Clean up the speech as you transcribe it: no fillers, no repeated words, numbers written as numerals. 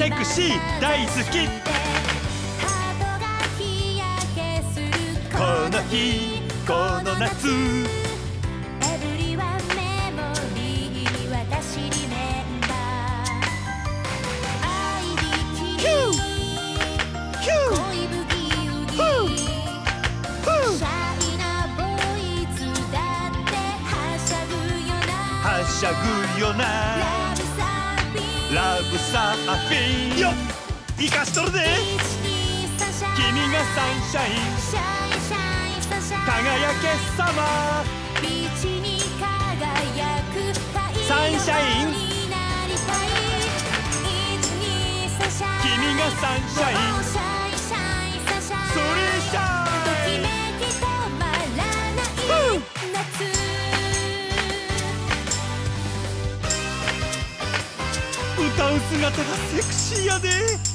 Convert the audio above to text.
セクシー大好き。この日この夏、 エブリワンメモリー私リメンバー、愛びき恋ブギウギ、シャイなボーイズだってはしゃぐよな、 はしゃぐよな。ラブサーフィンよっ生かしとるで。君がサンシャイン輝けサマー、 ビーチに輝くサンシャイン。 になりたい、 君がサンシャイン、それシャときイン。 めき止まらない夏、 歌う姿がセクシーやで。